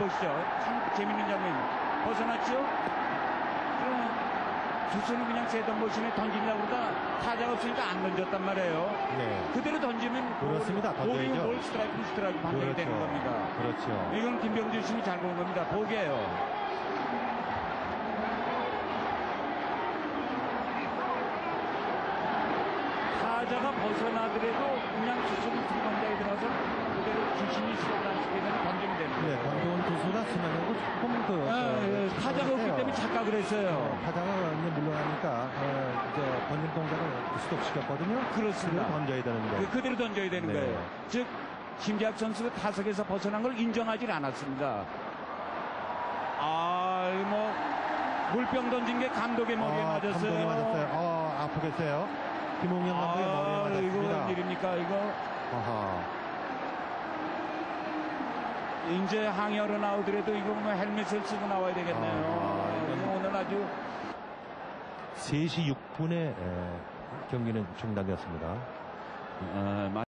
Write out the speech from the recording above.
보시죠. 참 재밌는 장면. 벗어났죠? 그러면 투수는 그냥 세던 모션에 던지려고 그러다 타자가 없으니까 안 던졌단 말이에요. 네. 그대로 던지면 그렇습니다. 볼이면 던져야죠. 볼, 스트라이크 판정이 되는 겁니다. 그렇죠. 이건 김병준 심이 잘 본 겁니다. 보게요. 타자가 벗어나더라도 그냥 투수는 두 번째에 들어서 그대로 주심이 수업을 안 시키면 던지면 됩니다. 네, 권도훈 투수가 수면하고 조금 타자가 없기 때문에 착각을 했어요. 타자가 이제 물러나니까 이제 던진 동작을 스톱시켰거든요. 그렇습니다. 그대로 던져야 되는데. 그대로 던져야 되는 네. 거예요. 즉 김재학 선수가 타석에서 벗어난 걸 인정하지 않았습니다. 뭐 물병 던진 게 감독의 머리에 맞았어요. 감독이 맞았어요. 아프겠어요. 김홍현 감독의 머리에 맞았습니다. 이거 웬일입니까 이거? 아하. 이제 항의하러 나오더라도 이거 뭐 헬멧을 쓰고 나와야 되겠네요. 이거 오늘 아주 3시 6분에 경기는 중단되었습니다.